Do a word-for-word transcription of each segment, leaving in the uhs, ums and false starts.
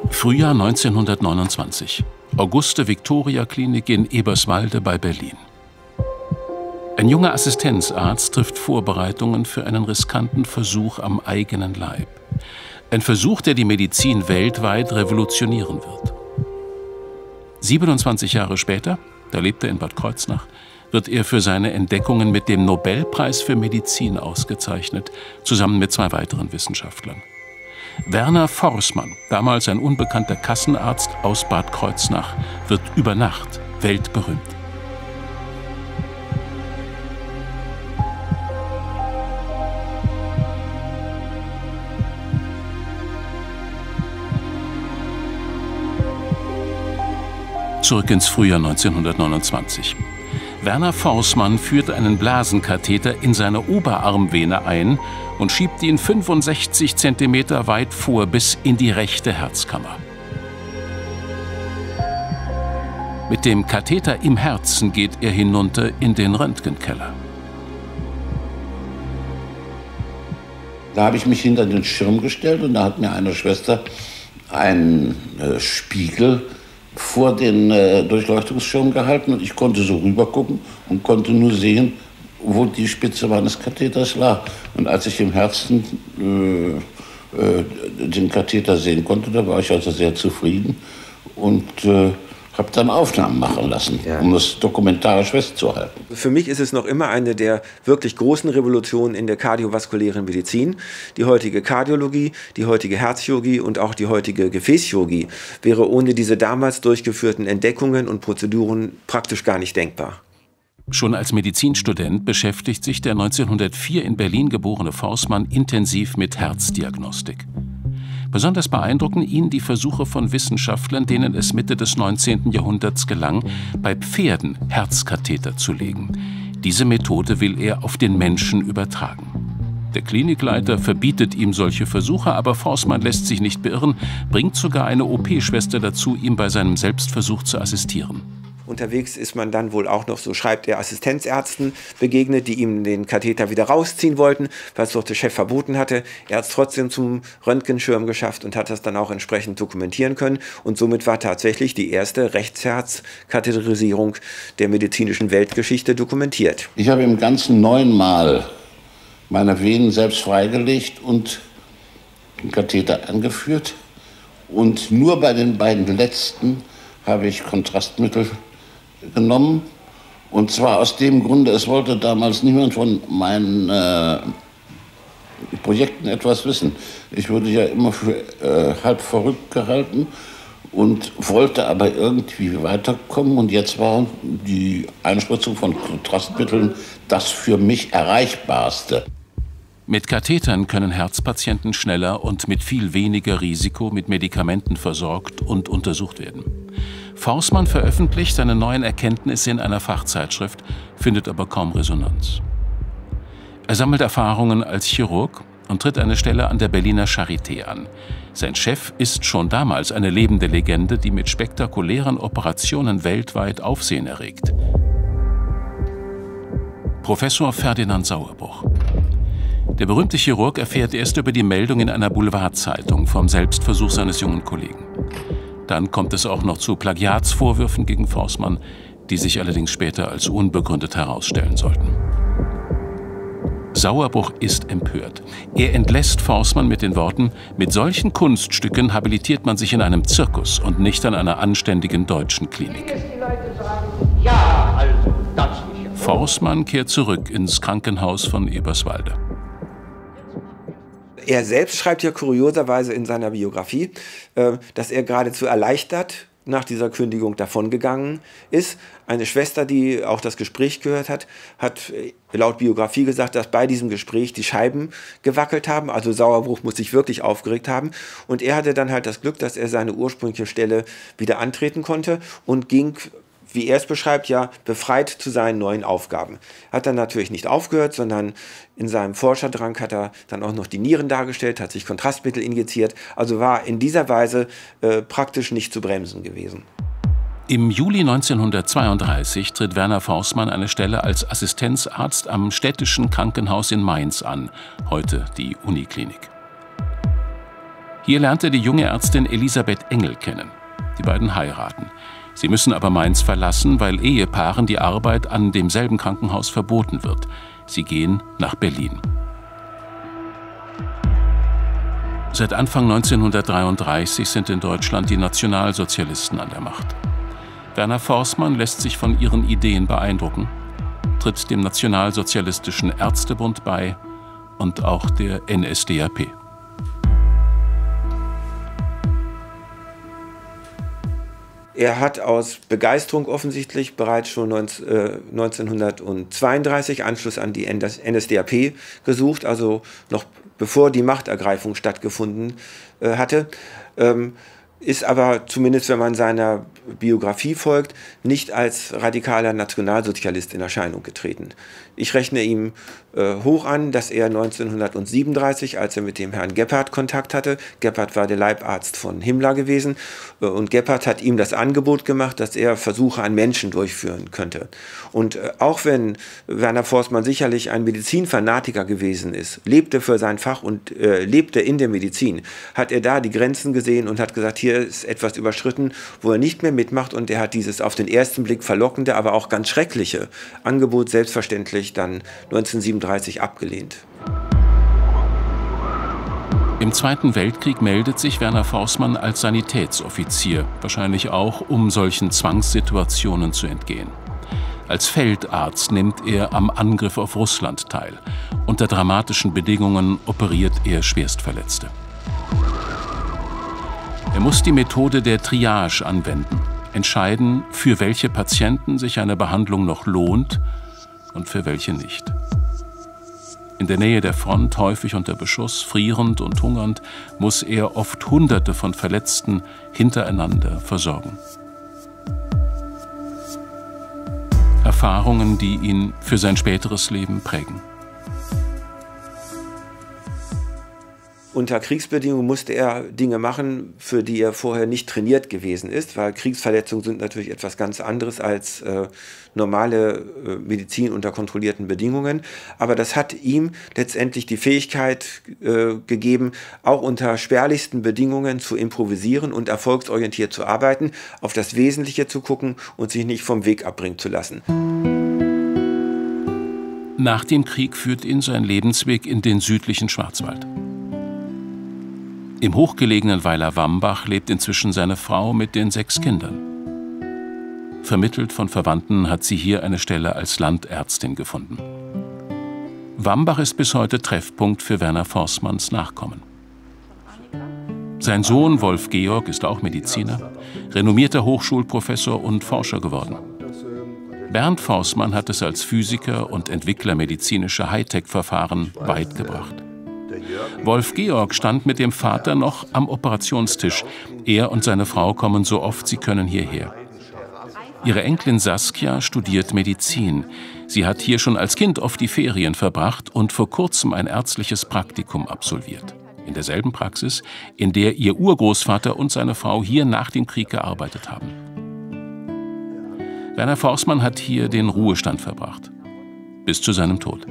Frühjahr neunzehnhundertneunundzwanzig. Auguste-Victoria-Klinik in Eberswalde bei Berlin. Ein junger Assistenzarzt trifft Vorbereitungen für einen riskanten Versuch am eigenen Leib. Ein Versuch, der die Medizin weltweit revolutionieren wird. siebenundzwanzig Jahre später, da lebt er in Bad Kreuznach, wird er für seine Entdeckungen mit dem Nobelpreis für Medizin ausgezeichnet, zusammen mit zwei weiteren Wissenschaftlern. Werner Forssmann, damals ein unbekannter Kassenarzt aus Bad Kreuznach, wird über Nacht weltberühmt. Zurück ins Frühjahr neunzehnhundertneunundzwanzig. Werner Forssmann führt einen Blasenkatheter in seine Oberarmvene ein und schiebt ihn fünfundsechzig Zentimeter weit vor bis in die rechte Herzkammer. Mit dem Katheter im Herzen geht er hinunter in den Röntgenkeller. Da habe ich mich hinter den Schirm gestellt und da hat mir eine Schwester einen äh, Spiegel vor den äh, Durchleuchtungsschirm gehalten und ich konnte so rüber gucken und konnte nur sehen, wo die Spitze meines Katheters lag. Und als ich im Herzen äh, äh, den Katheter sehen konnte, da war ich also sehr zufrieden und äh, habe dann Aufnahmen machen lassen, ja, um das dokumentarisch festzuhalten. Für mich ist es noch immer eine der wirklich großen Revolutionen in der kardiovaskulären Medizin. Die heutige Kardiologie, die heutige Herzchirurgie und auch die heutige Gefäßchirurgie wäre ohne diese damals durchgeführten Entdeckungen und Prozeduren praktisch gar nicht denkbar. Schon als Medizinstudent beschäftigt sich der neunzehnhundertvier in Berlin geborene Forssmann intensiv mit Herzdiagnostik. Besonders beeindrucken ihn die Versuche von Wissenschaftlern, denen es Mitte des neunzehnten Jahrhunderts gelang, bei Pferden Herzkatheter zu legen. Diese Methode will er auf den Menschen übertragen. Der Klinikleiter verbietet ihm solche Versuche, aber Forssmann lässt sich nicht beirren, bringt sogar eine O P-Schwester dazu, ihm bei seinem Selbstversuch zu assistieren. Unterwegs ist man dann wohl auch noch, so schreibt er, Assistenzärzten begegnet, die ihm den Katheter wieder rausziehen wollten, was doch der Chef verboten hatte. Er hat es trotzdem zum Röntgenschirm geschafft und hat das dann auch entsprechend dokumentieren können. Und somit war tatsächlich die erste Rechtsherzkatheterisierung der medizinischen Weltgeschichte dokumentiert. Ich habe im Ganzen neunmal meine Venen selbst freigelegt und den Katheter angeführt. Und nur bei den beiden letzten habe ich Kontrastmittel genommen. Und zwar aus dem Grunde, es wollte damals niemand von meinen äh, Projekten etwas wissen. Ich wurde ja immer für äh, halb verrückt gehalten und wollte aber irgendwie weiterkommen. Und jetzt war die Einspritzung von Kontrastmitteln das für mich Erreichbarste. Mit Kathetern können Herzpatienten schneller und mit viel weniger Risiko mit Medikamenten versorgt und untersucht werden. Forssmann veröffentlicht seine neuen Erkenntnisse in einer Fachzeitschrift, findet aber kaum Resonanz. Er sammelt Erfahrungen als Chirurg und tritt eine Stelle an der Berliner Charité an. Sein Chef ist schon damals eine lebende Legende, die mit spektakulären Operationen weltweit Aufsehen erregt. Professor Ferdinand Sauerbruch. Der berühmte Chirurg erfährt erst über die Meldung in einer Boulevardzeitung vom Selbstversuch seines jungen Kollegen. Dann kommt es auch noch zu Plagiatsvorwürfen gegen Forssmann, die sich allerdings später als unbegründet herausstellen sollten. Sauerbruch ist empört. Er entlässt Forssmann mit den Worten: Mit solchen Kunststücken habilitiert man sich in einem Zirkus und nicht an einer anständigen deutschen Klinik. Ja, also, das nicht. Forssmann kehrt zurück ins Krankenhaus von Eberswalde. Er selbst schreibt ja kurioserweise in seiner Biografie, dass er geradezu erleichtert nach dieser Kündigung davongegangen ist. Eine Schwester, die auch das Gespräch gehört hat, hat laut Biografie gesagt, dass bei diesem Gespräch die Scheiben gewackelt haben. Also Sauerbruch muss sich wirklich aufgeregt haben. Und er hatte dann halt das Glück, dass er seine ursprüngliche Stelle wieder antreten konnte und ging, wie er es beschreibt, ja befreit zu seinen neuen Aufgaben. Hat dann natürlich nicht aufgehört, sondern in seinem Forscherdrang hat er dann auch noch die Nieren dargestellt, hat sich Kontrastmittel injiziert, also war in dieser Weise äh, praktisch nicht zu bremsen gewesen. Im Juli neunzehnhundertzweiunddreißig tritt Werner Forssmann eine Stelle als Assistenzarzt am Städtischen Krankenhaus in Mainz an, heute die Uniklinik. Hier lernt er die junge Ärztin Elisabeth Engel kennen. Die beiden heiraten. Sie müssen aber Mainz verlassen, weil Ehepaaren die Arbeit an demselben Krankenhaus verboten wird. Sie gehen nach Berlin. Seit Anfang neunzehnhundertdreiunddreißig sind in Deutschland die Nationalsozialisten an der Macht. Werner Forssmann lässt sich von ihren Ideen beeindrucken, tritt dem Nationalsozialistischen Ärztebund bei und auch der N S D A P. Er hat aus Begeisterung offensichtlich bereits schon neunzehnhundertzweiunddreißig Anschluss an die N S D A P gesucht, also noch bevor die Machtergreifung stattgefunden äh, hatte. Ähm, ist aber, zumindest wenn man seiner Biografie folgt, nicht als radikaler Nationalsozialist in Erscheinung getreten. Ich rechne ihm äh, hoch an, dass er neunzehnhundertsiebenunddreißig, als er mit dem Herrn Gebhardt Kontakt hatte, Gebhardt war der Leibarzt von Himmler gewesen, äh, und Gebhardt hat ihm das Angebot gemacht, dass er Versuche an Menschen durchführen könnte. Und äh, auch wenn Werner Forssmann sicherlich ein Medizinfanatiker gewesen ist, lebte für sein Fach und äh, lebte in der Medizin, hat er da die Grenzen gesehen und hat gesagt, hier ist etwas überschritten, wo er nicht mehr mitmacht, und er hat dieses auf den ersten Blick verlockende, aber auch ganz schreckliche Angebot selbstverständlich dann neunzehnhundertsiebenunddreißig abgelehnt. Im Zweiten Weltkrieg meldet sich Werner Forssmann als Sanitätsoffizier, wahrscheinlich auch, um solchen Zwangssituationen zu entgehen. Als Feldarzt nimmt er am Angriff auf Russland teil. Unter dramatischen Bedingungen operiert er Schwerstverletzte. Er muss die Methode der Triage anwenden, entscheiden, für welche Patienten sich eine Behandlung noch lohnt und für welche nicht. In der Nähe der Front, häufig unter Beschuss, frierend und hungernd, muss er oft Hunderte von Verletzten hintereinander versorgen. Erfahrungen, die ihn für sein späteres Leben prägen. Unter Kriegsbedingungen musste er Dinge machen, für die er vorher nicht trainiert gewesen ist, weil Kriegsverletzungen sind natürlich etwas ganz anderes als äh, normale äh, Medizin unter kontrollierten Bedingungen. Aber das hat ihm letztendlich die Fähigkeit äh, gegeben, auch unter spärlichsten Bedingungen zu improvisieren und erfolgsorientiert zu arbeiten, auf das Wesentliche zu gucken und sich nicht vom Weg abbringen zu lassen. Nach dem Krieg führt ihn sein Lebensweg in den südlichen Schwarzwald. Im hochgelegenen Weiler Wambach lebt inzwischen seine Frau mit den sechs Kindern. Vermittelt von Verwandten hat sie hier eine Stelle als Landärztin gefunden. Wambach ist bis heute Treffpunkt für Werner Forssmanns Nachkommen. Sein Sohn Wolf Georg ist auch Mediziner, renommierter Hochschulprofessor und Forscher geworden. Bernd Forssmann hat es als Physiker und Entwickler medizinischer Hightech-Verfahren weit gebracht. Wolf Georg stand mit dem Vater noch am Operationstisch. Er und seine Frau kommen so oft sie können hierher. Ihre Enkelin Saskia studiert Medizin. Sie hat hier schon als Kind oft die Ferien verbracht und vor kurzem ein ärztliches Praktikum absolviert. In derselben Praxis, in der ihr Urgroßvater und seine Frau hier nach dem Krieg gearbeitet haben. Werner Forssmann hat hier den Ruhestand verbracht. Bis zu seinem Tod.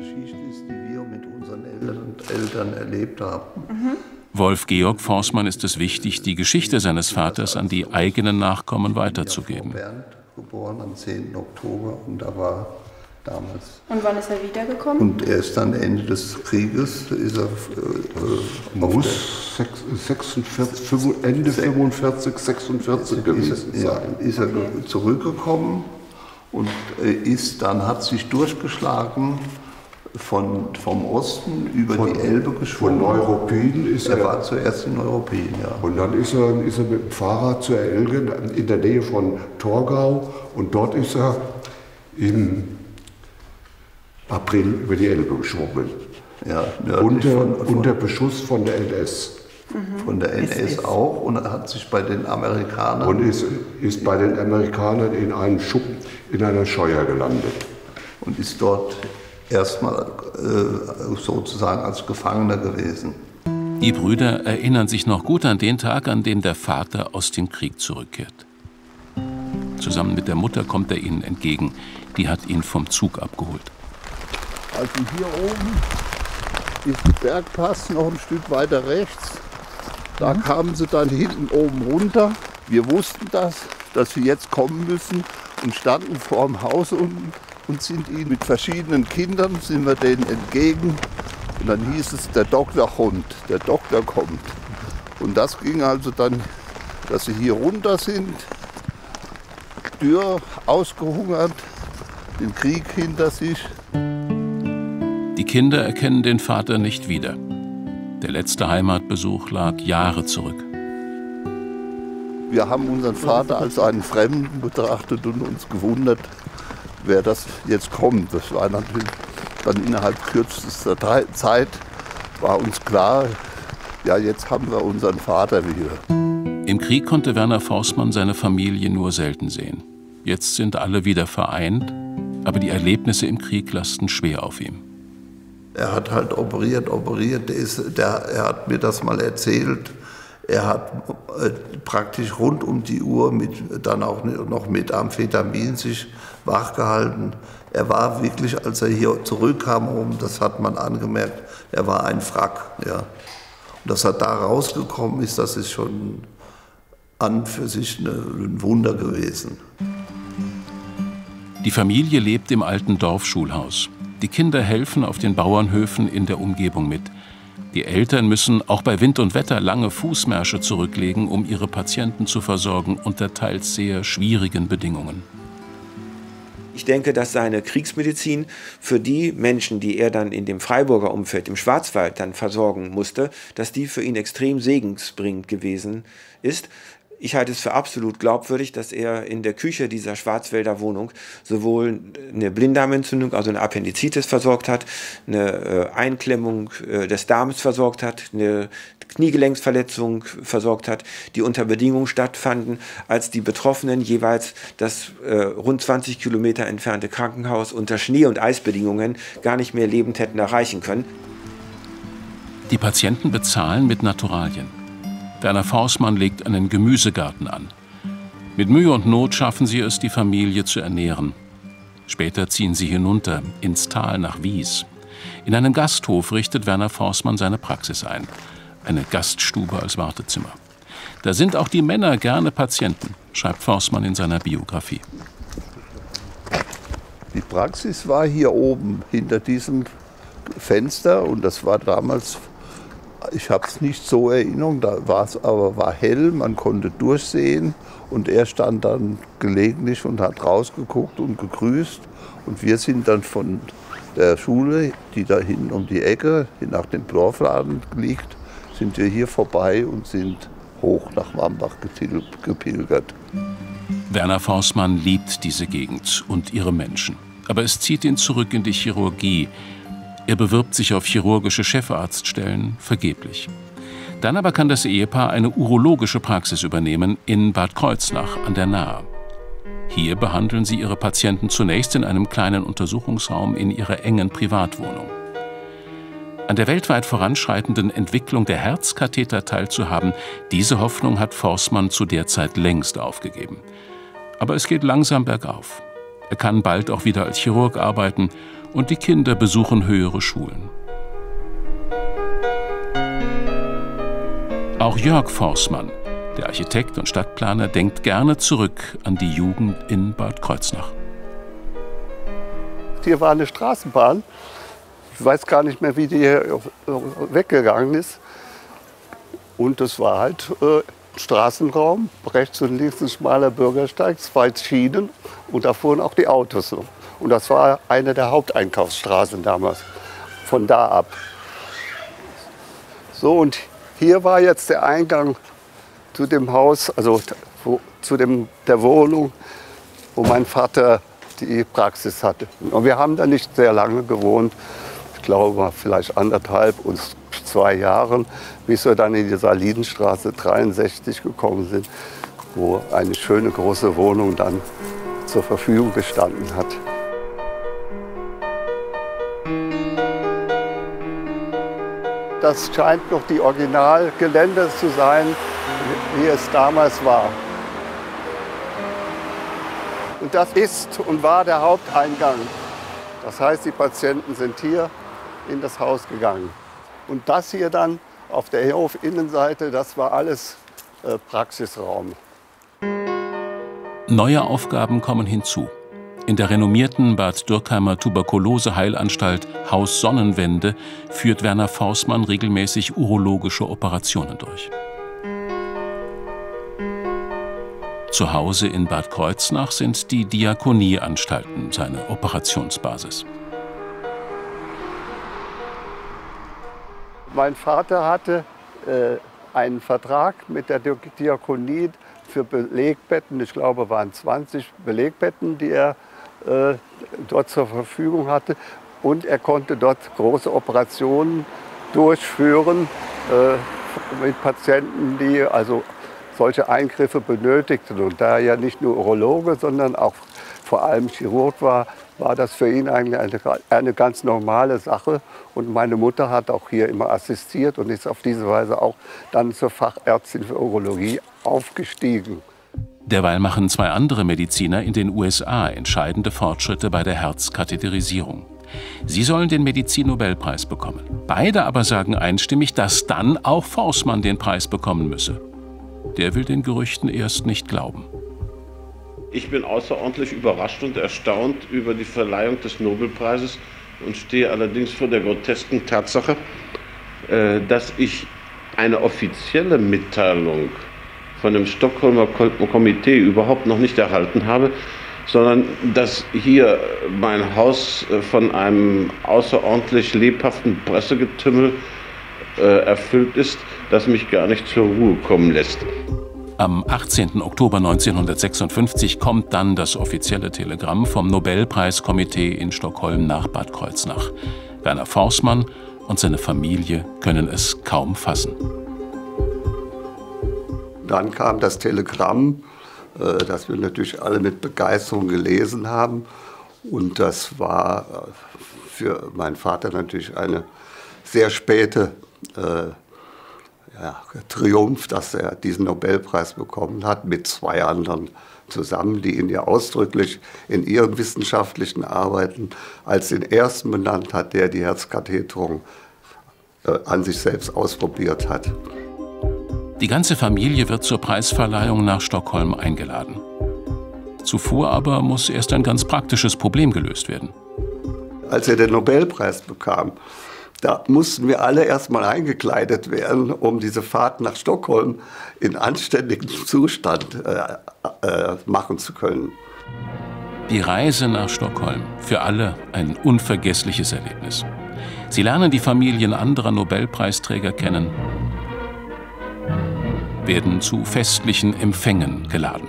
Eltern erlebt haben. Mhm. Wolf Georg Forssmann ist es wichtig, die Geschichte seines Vaters an die eigenen Nachkommen weiterzugeben. Bernd, geboren am zehnten Oktober, und da war damals. Und wann ist er wiedergekommen? Und erst am Ende des Krieges ist er äh, muss sechsundvierzig, Ende fünfundvierzig, sechsundvierzig gewesen sein. Ja, ist er okay. zurückgekommen und äh, ist dann hat sich durchgeschlagen. Von, vom Osten über von, die Elbe geschwommen. Von Neuruppin ist er. Er war zuerst in Neuruppin, ja. Und dann ist er, ist er mit dem Fahrrad zur Elge in der Nähe von Torgau. Und dort ist er im April über die Elbe geschwommen. Ja, unter, von, von, unter Beschuss von der N S. Mhm. Von der N S auch, und er hat sich bei den Amerikanern. Und ist, ist bei den Amerikanern in einem Schuppen, in einer Scheuer gelandet. Und ist dort erstmal äh, sozusagen als Gefangener gewesen. Die Brüder erinnern sich noch gut an den Tag, an dem der Vater aus dem Krieg zurückkehrt. Zusammen mit der Mutter kommt er ihnen entgegen. Die hat ihn vom Zug abgeholt. Also hier oben ist der Bergpass noch ein Stück weiter rechts. Da kamen sie dann hinten oben runter. Wir wussten das, dass sie jetzt kommen müssen und standen vor dem Haus unten und sind ihnen mit verschiedenen Kindern, sind wir denen entgegen. Und dann hieß es, der Doktor kommt, der Doktor kommt. Und das ging also dann, dass sie hier runter sind, dürr, ausgehungert, den Krieg hinter sich. Die Kinder erkennen den Vater nicht wieder. Der letzte Heimatbesuch lag Jahre zurück. Wir haben unseren Vater als einen Fremden betrachtet und uns gewundert, wer das jetzt kommt. Das war natürlich dann innerhalb kürzester Zeit, war uns klar, ja, jetzt haben wir unseren Vater wieder. Im Krieg konnte Werner Forssmann seine Familie nur selten sehen. Jetzt sind alle wieder vereint, aber die Erlebnisse im Krieg lasten schwer auf ihm. Er hat halt operiert, operiert. Der ist, der, er hat mir das mal erzählt. Er hat äh, praktisch rund um die Uhr mit, dann auch noch mit Amphetamin sich wachgehalten. Er war wirklich, als er hier zurückkam, das hat man angemerkt, er war ein Wrack. Ja. Und dass er da rausgekommen ist, das ist schon an für sich eine, ein Wunder gewesen. Die Familie lebt im alten Dorfschulhaus. Die Kinder helfen auf den Bauernhöfen in der Umgebung mit. Die Eltern müssen auch bei Wind und Wetter lange Fußmärsche zurücklegen, um ihre Patienten zu versorgen, unter teils sehr schwierigen Bedingungen. Ich denke, dass seine Kriegsmedizin für die Menschen, die er dann in dem Freiburger Umfeld, im Schwarzwald dann versorgen musste, dass die für ihn extrem segensbringend gewesen ist. Ich halte es für absolut glaubwürdig, dass er in der Küche dieser Schwarzwälder Wohnung sowohl eine Blinddarmentzündung, also eine Appendizitis versorgt hat, eine Einklemmung des Darms versorgt hat, eine Kniegelenksverletzung versorgt hat, die unter Bedingungen stattfanden, als die Betroffenen jeweils das äh, rund zwanzig Kilometer entfernte Krankenhaus unter Schnee- und Eisbedingungen gar nicht mehr lebend hätten erreichen können. Die Patienten bezahlen mit Naturalien. Werner Forssmann legt einen Gemüsegarten an. Mit Mühe und Not schaffen sie es, die Familie zu ernähren. Später ziehen sie hinunter, ins Tal nach Wies. In einem Gasthof richtet Werner Forssmann seine Praxis ein. Eine Gaststube als Wartezimmer. Da sind auch die Männer gerne Patienten, schreibt Forssmann in seiner Biografie. Die Praxis war hier oben hinter diesem Fenster und das war damals, ich habe es nicht so in Erinnerung, da war es aber war hell, man konnte durchsehen und er stand dann gelegentlich und hat rausgeguckt und gegrüßt und wir sind dann von der Schule, die da hinten um die Ecke nach dem Dorfladen liegt, sind wir hier vorbei und sind hoch nach Wambach gepilgert. Werner Forssmann liebt diese Gegend und ihre Menschen. Aber es zieht ihn zurück in die Chirurgie. Er bewirbt sich auf chirurgische Chefarztstellen, vergeblich. Dann aber kann das Ehepaar eine urologische Praxis übernehmen in Bad Kreuznach an der Nahe. Hier behandeln sie ihre Patienten zunächst in einem kleinen Untersuchungsraum in ihrer engen Privatwohnung. An der weltweit voranschreitenden Entwicklung der Herzkatheter teilzuhaben, diese Hoffnung hat Forssmann zu der Zeit längst aufgegeben. Aber es geht langsam bergauf. Er kann bald auch wieder als Chirurg arbeiten und die Kinder besuchen höhere Schulen. Auch Jörg Forssmann, der Architekt und Stadtplaner, denkt gerne zurück an die Jugend in Bad Kreuznach. Hier war eine Straßenbahn. Ich weiß gar nicht mehr, wie die hier weggegangen ist. Und das war halt äh, Straßenraum, rechts und links ein schmaler Bürgersteig, zwei Schienen und da fuhren auch die Autos. Und das war eine der Haupteinkaufsstraßen damals, von da ab. So, und hier war jetzt der Eingang zu dem Haus, also wo, zu dem, der Wohnung, wo mein Vater die Praxis hatte. Und wir haben da nicht sehr lange gewohnt. Ich glaube, vielleicht anderthalb und zwei Jahren, bis wir dann in die Salidenstraße dreiundsechzig gekommen sind, wo eine schöne große Wohnung dann zur Verfügung gestanden hat. Das scheint noch die Originalgelände zu sein, wie es damals war. Und das ist und war der Haupteingang. Das heißt, die Patienten sind hier in das Haus gegangen. Und das hier dann auf der Hofinnenseite, das war alles äh, Praxisraum. Neue Aufgaben kommen hinzu. In der renommierten Bad Dürkheimer Tuberkulose-Heilanstalt Haus Sonnenwende führt Werner Forßmann regelmäßig urologische Operationen durch. Zu Hause in Bad Kreuznach sind die Diakonieanstalten seine Operationsbasis. Mein Vater hatte äh, einen Vertrag mit der Diakonie für Belegbetten. Ich glaube, es waren zwanzig Belegbetten, die er äh, dort zur Verfügung hatte. Und er konnte dort große Operationen durchführen äh, mit Patienten, die also solche Eingriffe benötigten. Und da er ja nicht nur Urologe, sondern auch vor allem Chirurg war, war das für ihn eigentlich eine, eine ganz normale Sache. Und meine Mutter hat auch hier immer assistiert und ist auf diese Weise auch dann zur Fachärztin für Urologie aufgestiegen. Derweil machen zwei andere Mediziner in den U S A entscheidende Fortschritte bei der Herzkatheterisierung. Sie sollen den Medizin-Nobelpreis bekommen. Beide aber sagen einstimmig, dass dann auch Forßmann den Preis bekommen müsse. Der will den Gerüchten erst nicht glauben. Ich bin außerordentlich überrascht und erstaunt über die Verleihung des Nobelpreises und stehe allerdings vor der grotesken Tatsache, dass ich eine offizielle Mitteilung von dem Stockholmer Komitee überhaupt noch nicht erhalten habe, sondern dass hier mein Haus von einem außerordentlich lebhaften Pressegetümmel erfüllt ist, das mich gar nicht zur Ruhe kommen lässt. Am achtzehnten Oktober neunzehnhundertsechsundfünfzig kommt dann das offizielle Telegramm vom Nobelpreiskomitee in Stockholm nach Bad Kreuznach. Werner Forßmann und seine Familie können es kaum fassen. Dann kam das Telegramm, das wir natürlich alle mit Begeisterung gelesen haben. Und das war für meinen Vater natürlich eine sehr späte äh, ja, Triumph, dass er diesen Nobelpreis bekommen hat, mit zwei anderen zusammen, die ihn ja ausdrücklich in ihren wissenschaftlichen Arbeiten als den ersten benannt hat, der die Herzkatheterung äh, an sich selbst ausprobiert hat. Die ganze Familie wird zur Preisverleihung nach Stockholm eingeladen. Zuvor aber muss erst ein ganz praktisches Problem gelöst werden. Als er den Nobelpreis bekam, da mussten wir alle erstmal eingekleidet werden, um diese Fahrt nach Stockholm in anständigem Zustand äh, äh, machen zu können. Die Reise nach Stockholm, für alle ein unvergessliches Erlebnis. Sie lernen die Familien anderer Nobelpreisträger kennen, werden zu festlichen Empfängen geladen.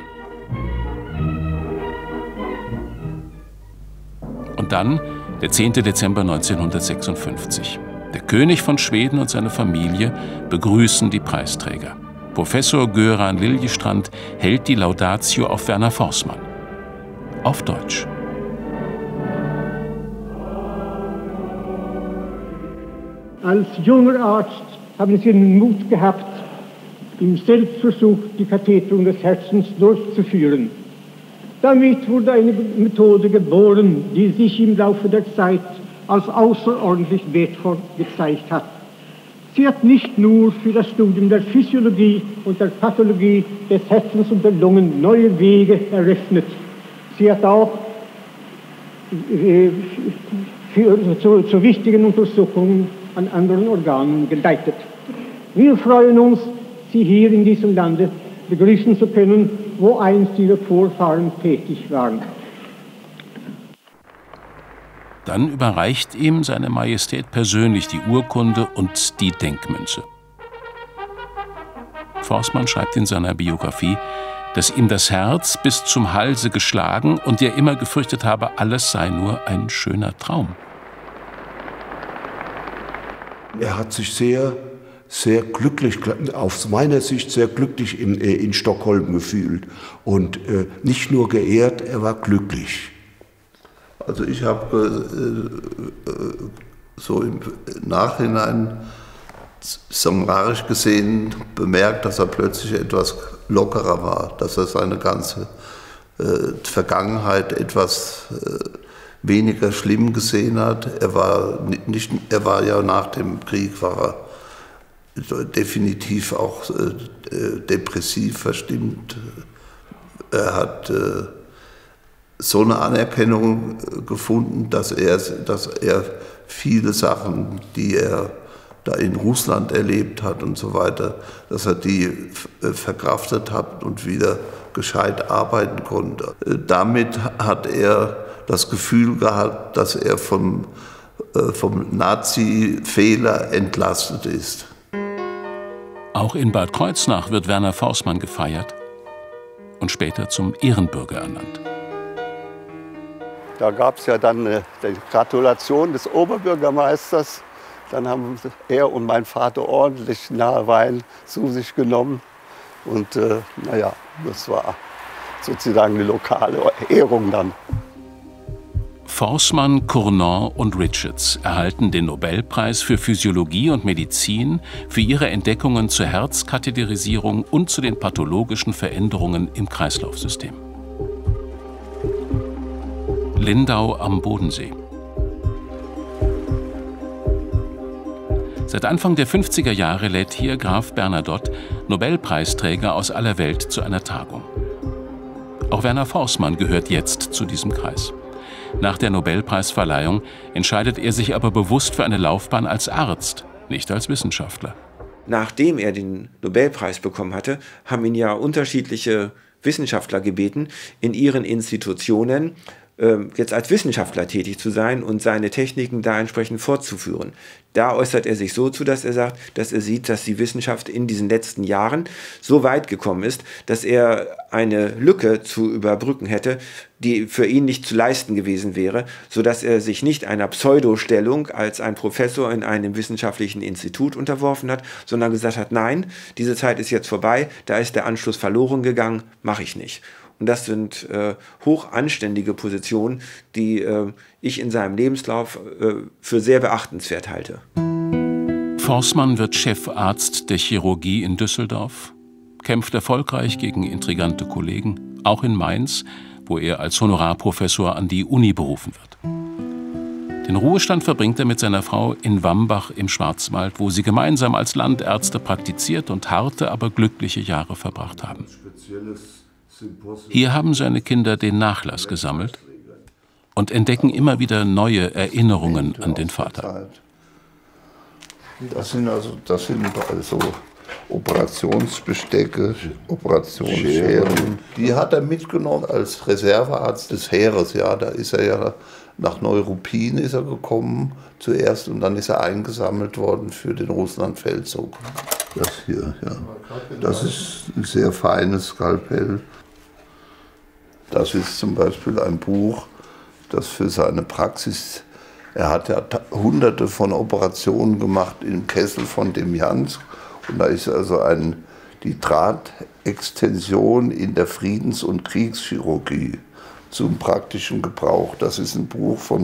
Und dann der zehnte Dezember neunzehnhundertsechsundfünfzig. Der König von Schweden und seine Familie begrüßen die Preisträger. Professor Göran Liljestrand hält die Laudatio auf Werner Forßmann. Auf Deutsch. Als junger Arzt haben Sie den Mut gehabt, im Selbstversuch die Katheterung des Herzens durchzuführen. Damit wurde eine Methode geboren, die sich im Laufe der Zeit als außerordentlich wertvoll gezeigt hat. Sie hat nicht nur für das Studium der Physiologie und der Pathologie des Herzens und der Lungen neue Wege eröffnet. Sie hat auch äh, für, zu, zu wichtigen Untersuchungen an anderen Organen geleitet. Wir freuen uns, Sie hier in diesem Lande begrüßen zu können, wo einst Ihre Vorfahren tätig waren. Dann überreicht ihm seine Majestät persönlich die Urkunde und die Denkmünze. Forßmann schreibt in seiner Biografie, dass ihm das Herz bis zum Halse geschlagen und er immer gefürchtet habe, alles sei nur ein schöner Traum. Er hat sich sehr, sehr glücklich, aus meiner Sicht sehr glücklich in, in Stockholm gefühlt. Und äh, nicht nur geehrt, er war glücklich. Also ich habe äh, äh, so im Nachhinein summarisch gesehen bemerkt, dass er plötzlich etwas lockerer war, dass er seine ganze äh, Vergangenheit etwas äh, weniger schlimm gesehen hat. Er war nicht, er war ja nach dem Krieg war definitiv auch äh, depressiv verstimmt. Er hat äh, so eine Anerkennung gefunden, dass er, dass er viele Sachen, die er da in Russland erlebt hat und so weiter, dass er die verkraftet hat und wieder gescheit arbeiten konnte. Damit hat er das Gefühl gehabt, dass er vom, äh, vom Nazi-Fehler entlastet ist. Auch in Bad Kreuznach wird Werner Forßmann gefeiert und später zum Ehrenbürger ernannt. Da gab es ja dann eine, die Gratulation des Oberbürgermeisters. Dann haben er und mein Vater ordentlich nahe Wein zu sich genommen. Und äh, naja, das war sozusagen eine lokale Ehrung dann. Forßmann, Cournot und Richards erhalten den Nobelpreis für Physiologie und Medizin für ihre Entdeckungen zur Herzkatheterisierung und zu den pathologischen Veränderungen im Kreislaufsystem. Lindau am Bodensee. Seit Anfang der fünfziger Jahre lädt hier Graf Bernadotte Nobelpreisträger aus aller Welt zu einer Tagung. Auch Werner Forßmann gehört jetzt zu diesem Kreis. Nach der Nobelpreisverleihung entscheidet er sich aber bewusst für eine Laufbahn als Arzt, nicht als Wissenschaftler. Nachdem er den Nobelpreis bekommen hatte, haben ihn ja unterschiedliche Wissenschaftler gebeten, in ihren Institutionen jetzt als Wissenschaftler tätig zu sein und seine Techniken da entsprechend fortzuführen. Da äußert er sich so zu, dass er sagt, dass er sieht, dass die Wissenschaft in diesen letzten Jahren so weit gekommen ist, dass er eine Lücke zu überbrücken hätte, die für ihn nicht zu leisten gewesen wäre, sodass er sich nicht einer Pseudostellung als ein Professor in einem wissenschaftlichen Institut unterworfen hat, sondern gesagt hat, nein, diese Zeit ist jetzt vorbei, da ist der Anschluss verloren gegangen, mache ich nicht. Und das sind äh, hoch anständige Positionen, die äh, ich in seinem Lebenslauf äh, für sehr beachtenswert halte. Forßmann wird Chefarzt der Chirurgie in Düsseldorf, kämpft erfolgreich gegen intrigante Kollegen, auch in Mainz, wo er als Honorarprofessor an die Uni berufen wird. Den Ruhestand verbringt er mit seiner Frau in Wambach im Schwarzwald, wo sie gemeinsam als Landärzte praktiziert und harte, aber glückliche Jahre verbracht haben. Hier haben seine Kinder den Nachlass gesammelt und entdecken immer wieder neue Erinnerungen an den Vater. Das sind also, das sind also Operationsbestecke, Operationsscheren. Die hat er mitgenommen als Reservearzt des Heeres. Ja, da ist er ja nach Neuruppin ist er gekommen zuerst und dann ist er eingesammelt worden für den Russlandfeldzug. Das hier, ja, das ist ein sehr feines Skalpell. Das ist zum Beispiel ein Buch, das für seine Praxis, er hat ja hunderte von Operationen gemacht im Kessel von Demjansk. Und da ist also ein, die Drahtextension in der Friedens- und Kriegschirurgie zum praktischen Gebrauch. Das ist ein Buch von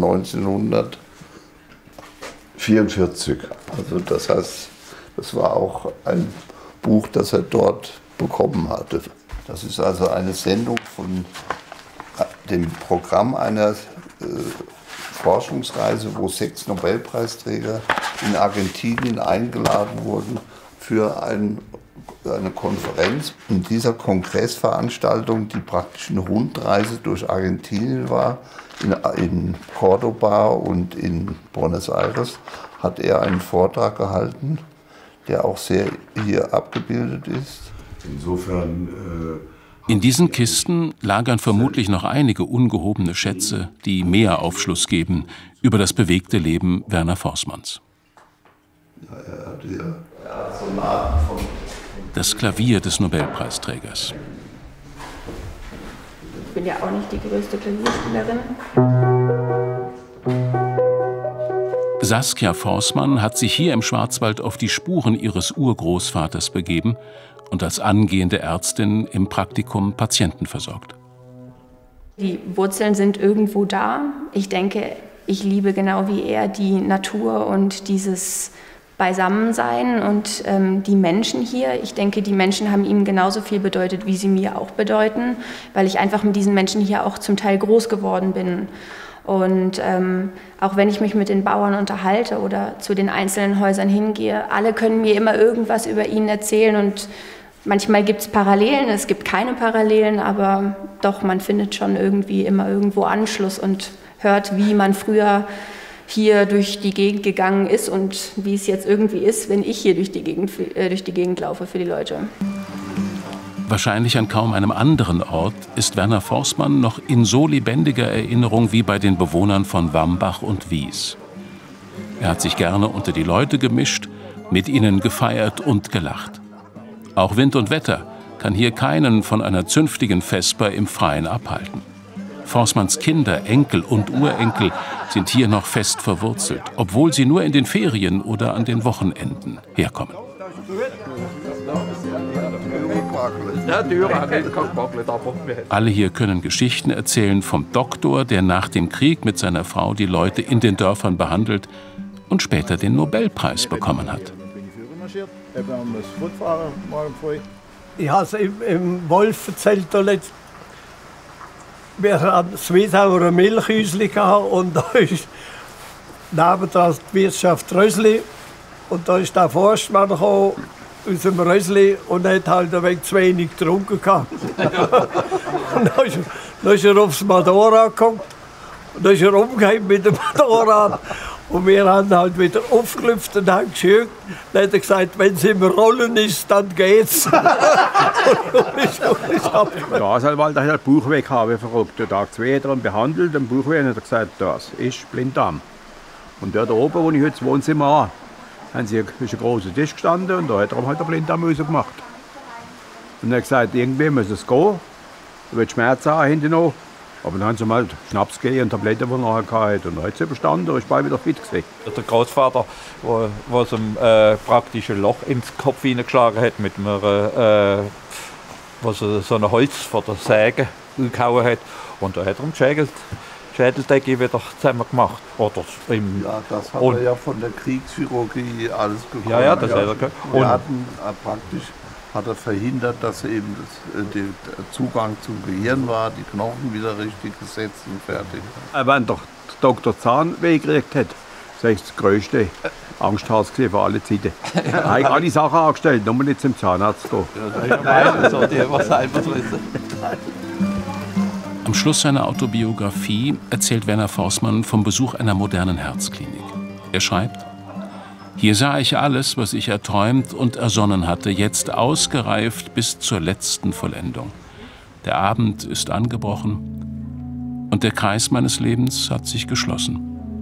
neunzehnhundertvierundvierzig. Also das heißt, das war auch ein Buch, das er dort bekommen hatte. Das ist also eine Sendung von dem Programm einer äh, Forschungsreise, wo sechs Nobelpreisträger in Argentinien eingeladen wurden für ein, eine Konferenz. In dieser Kongressveranstaltung, die praktisch eine Rundreise durch Argentinien war, in, in Cordoba und in Buenos Aires, hat er einen Vortrag gehalten, der auch sehr hier abgebildet ist. Insofern äh In diesen Kisten lagern vermutlich noch einige ungehobene Schätze, die mehr Aufschluss geben über das bewegte Leben Werner Forßmanns. Das Klavier des Nobelpreisträgers. Ich bin ja auch nicht die größte Klavierspielerin. Saskia Forßmann hat sich hier im Schwarzwald auf die Spuren ihres Urgroßvaters begeben und als angehende Ärztin im Praktikum Patienten versorgt. Die Wurzeln sind irgendwo da. Ich denke, ich liebe genau wie er die Natur und dieses Beisammensein und ähm, die Menschen hier. Ich denke, die Menschen haben ihm genauso viel bedeutet, wie sie mir auch bedeuten, weil ich einfach mit diesen Menschen hier auch zum Teil groß geworden bin. Und ähm, auch wenn ich mich mit den Bauern unterhalte oder zu den einzelnen Häusern hingehe, alle können mir immer irgendwas über ihn erzählen. Und manchmal gibt es Parallelen, es gibt keine Parallelen, aber doch, man findet schon irgendwie immer irgendwo Anschluss und hört, wie man früher hier durch die Gegend gegangen ist und wie es jetzt irgendwie ist, wenn ich hier durch die Gegend, äh, durch die Gegend laufe für die Leute. Wahrscheinlich an kaum einem anderen Ort ist Werner Forssmann noch in so lebendiger Erinnerung wie bei den Bewohnern von Wambach und Wies. Er hat sich gerne unter die Leute gemischt, mit ihnen gefeiert und gelacht. Auch Wind und Wetter kann hier keinen von einer zünftigen Vesper im Freien abhalten. Forssmanns Kinder, Enkel und Urenkel sind hier noch fest verwurzelt, obwohl sie nur in den Ferien oder an den Wochenenden herkommen. Alle hier können Geschichten erzählen vom Doktor, der nach dem Krieg mit seiner Frau die Leute in den Dörfern behandelt und später den Nobelpreis bekommen hat. Ich habe es im, im Wolf erzählt, wir hatten in Zwiesauer ein Milchhäuschen und da ist nebendran die Wirtschaft Rösli. Und da ist der Forstmann gekommen, aus dem Rösli, und hat halt ein wenig zu wenig getrunken. Und dann ist, dann ist er aufs Motorrad gekommen. Und dann ist er umgegangen mit dem Motorrad. Und wir haben halt wieder aufgelüpft und haben geschürt. Dann hat er gesagt, wenn es im Rollen ist, dann geht's. Ja, also weil er Bauchweh hatte, verrückt. Der Tag zwei hat er ihn behandelt, den Bauchweh, und hat er gesagt, das ist Blinddarm. Und der da oben, wo ich heute das Wohnzimmer habe, haben sie, ist ein großer Tisch gestanden und da hat er ihm halt den Blinddarm gemacht. Und er hat gesagt, irgendwie muss es gehen. Er wird Schmerzen haben hinten noch. Aber dann haben sie ihm halt Schnaps gegeben und Tabletten, die er nachher hatte. Und dann hat sie überstanden und ist bald wieder fit gewesen. Der Großvater, wo, wo es ihm äh, praktisch ein Loch ins Kopf hineingeschlagen hat, mit einem, äh, wo so, so ein Holz von der Säge gehauen hat. Und da hat er ihm Schädel, Schädeldecke wieder zusammen gemacht. Oder im, ja, das hat und, er ja von der Kriegschirurgie alles bekommen. Ja, ja, das ja. hat er gehört. Wir hatten äh, praktisch hat er verhindert, dass eben das, äh, der Zugang zum Gehirn war, die Knochen wieder richtig gesetzt und fertig. Wenn der Doktor Zahnweh gekriegt hat, das ist das größte Angsthaus für alle Zeiten. Er hat alle Sachen angestellt, nur nicht zum Zahnarzt gehen. Am Schluss seiner Autobiografie erzählt Werner Forssmann vom Besuch einer modernen Herzklinik. Er schreibt: Hier sah ich alles, was ich erträumt und ersonnen hatte, jetzt ausgereift bis zur letzten Vollendung. Der Abend ist angebrochen und der Kreis meines Lebens hat sich geschlossen.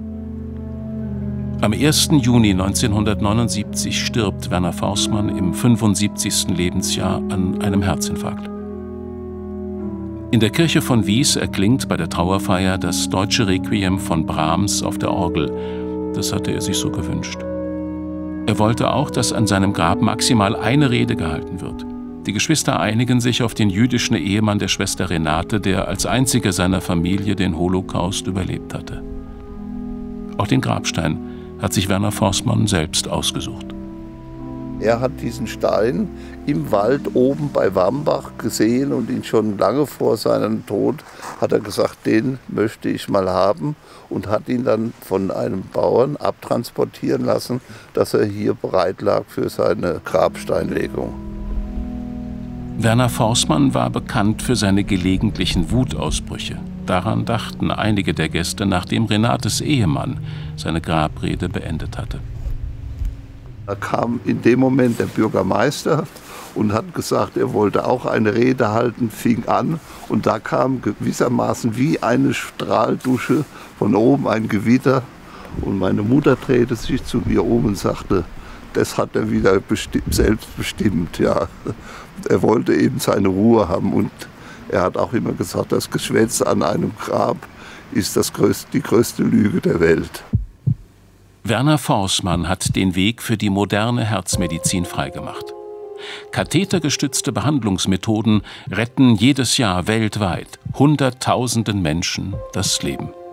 Am ersten Juni neunzehnhundertneunundsiebzig stirbt Werner Forssmann im fünfundsiebzigsten Lebensjahr an einem Herzinfarkt. In der Kirche von Wies erklingt bei der Trauerfeier das deutsche Requiem von Brahms auf der Orgel. Das hatte er sich so gewünscht. Er wollte auch, dass an seinem Grab maximal eine Rede gehalten wird. Die Geschwister einigen sich auf den jüdischen Ehemann der Schwester Renate, der als einziger seiner Familie den Holocaust überlebt hatte. Auch den Grabstein hat sich Werner Forssmann selbst ausgesucht. Er hat diesen Stein im Wald oben bei Wambach gesehen und ihn schon lange vor seinem Tod hat er gesagt, den möchte ich mal haben, und hat ihn dann von einem Bauern abtransportieren lassen, dass er hier bereit lag für seine Grabsteinlegung. Werner Forssmann war bekannt für seine gelegentlichen Wutausbrüche. Daran dachten einige der Gäste, nachdem Renates Ehemann seine Grabrede beendet hatte. Da kam in dem Moment der Bürgermeister und hat gesagt, er wollte auch eine Rede halten, fing an, und da kam gewissermaßen wie eine Strahldusche von oben ein Gewitter, und meine Mutter drehte sich zu mir um und sagte, das hat er wieder bestimmt, selbst bestimmt. Ja. Er wollte eben seine Ruhe haben, und er hat auch immer gesagt, das Geschwätz an einem Grab ist das größte, die größte Lüge der Welt. Werner Forssmann hat den Weg für die moderne Herzmedizin freigemacht. Kathetergestützte Behandlungsmethoden retten jedes Jahr weltweit Hunderttausenden Menschen das Leben.